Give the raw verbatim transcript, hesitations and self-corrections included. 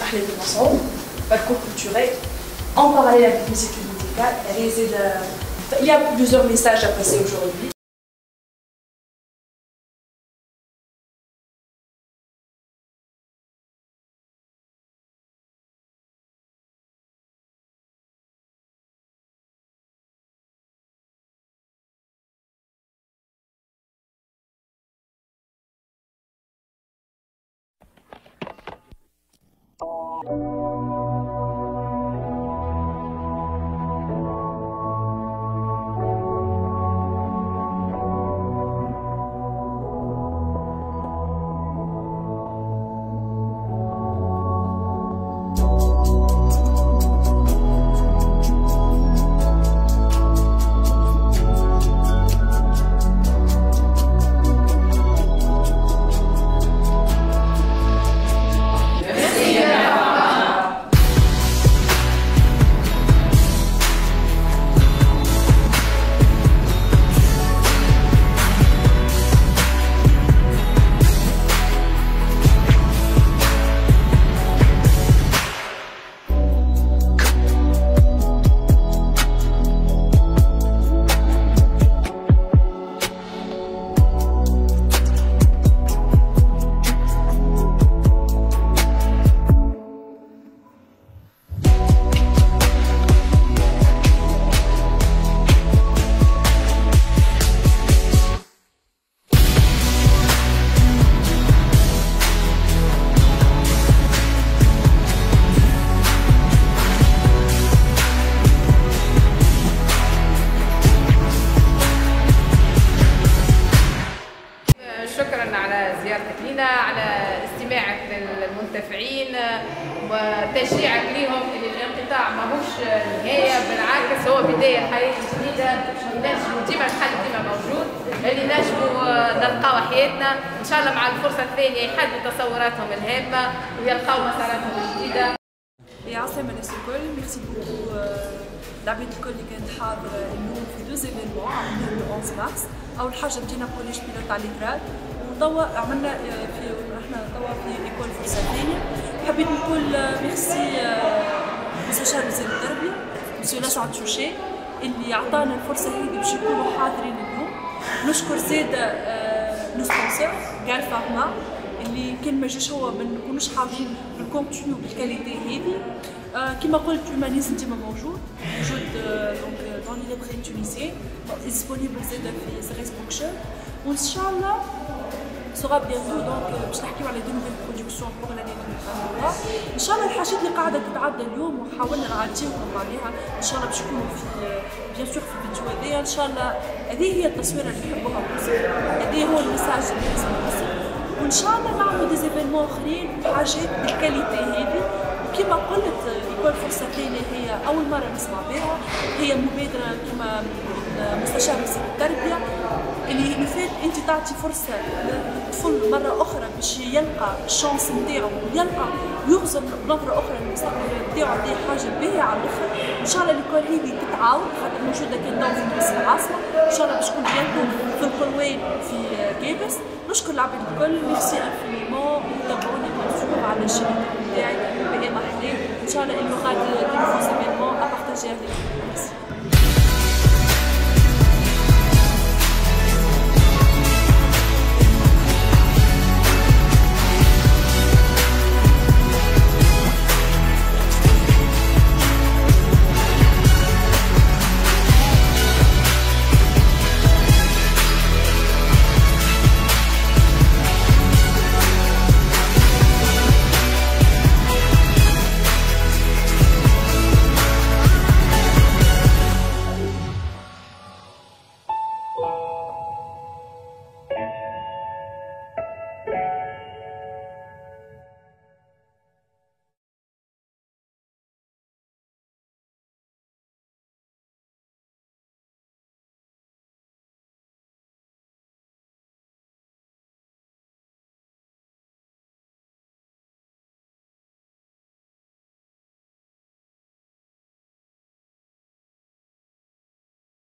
Ahmed Massoud, parcours culturel, en parallèle avec mes études musicales. Il y a plusieurs messages à passer aujourd'hui. شكرا على زيارتك لنا، على استماعك للمنتفعين وتشجيعك لهم ان الانقطاع ماهوش نهايه، بالعكس هو بدايه الحياه الجديده. نجموا ديما الحل ديما موجود، اللي نجموا نلقاو حياتنا ان شاء الله مع الفرصه الثانيه يحددوا تصوراتهم الهامه ويلقاو مساراتهم الجديده. يا عسلامة الناس الكل، ميرسي بوكو العباد الكل اللي كانت حاضرة اليوم في دوز ايفينمون عملناهم ل أحد مارس. أول حاجة بدينا بوليش بيلوت على الإكراد، وتوا عملنا في احنا توا في إيكول فرصة ثانية. حبيت نقول ميرسي مستشار وزير التربية مسيو لاسعد شوشي اللي عطانا الفرصة هذه باش يكونوا حاضرين اليوم. نشكر زادة لو سبونسور قال فارما اللي كان ما جاش هو ما نكونوش حاضرين بالكونتينيو بالكاليتي هذه. آه كما قلت الهومانيزم ديما موجود موجود دونك دون لي بري تونيزيان ديسپونيبل زاده في سيريس بوكشر، وان شاء الله سورا بيانتو دونك باش نحكيو على دي نوفيل برودكسيون بوغ لاني ألفين وثلاثة. ان شاء الله الحاجات اللي قاعده تتعدى اليوم وحاولنا نعديوهم عليها ان شاء الله باش يكونوا في بيان سور في الفيديو هذايا. ان شاء الله هذه هي التصويره اللي نحبوها نوصل، هذه هو الميساج اللي لازم نوصل، وان شاء الله نعملوا دي زيفينمون اخرين حاجات بالكاليتي هذه. كما قلت إيكول فرصة ثانية هي أول مرة نسمع بها، هي مبادرة كما مستشار وزير التربية اللي نفات أنت تعطي فرصة للطفل مرة أخرى باش يلقى الشانس نتاعو ويلقى ويغزر بنظرة أخرى للمستقبل نتاعو. هذه حاجة باهية على الآخر. إن شاء الله الإيكول هذه تتعاون خاطر موجودة كان تو في تونس العاصمة، إن شاء الله باش تكون بيانتو في القروين في كابس. نشكر العباد الكل، ميرسي انفينيمون، تابعوني بيان على الشريط نتاعي بإيما حلال. إن شاء الله il y aura de nouveaux événements à partager avec vous. Merci.